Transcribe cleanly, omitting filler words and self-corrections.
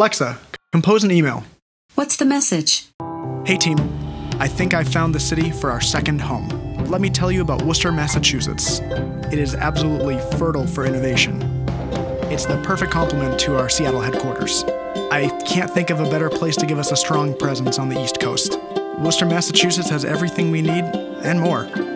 Alexa, compose an email. What's the message? Hey team, I think I found the city for our second home. Let me tell you about Worcester, Massachusetts. It is absolutely fertile for innovation. It's the perfect complement to our Seattle headquarters. I can't think of a better place to give us a strong presence on the East Coast. Worcester, Massachusetts has everything we need and more.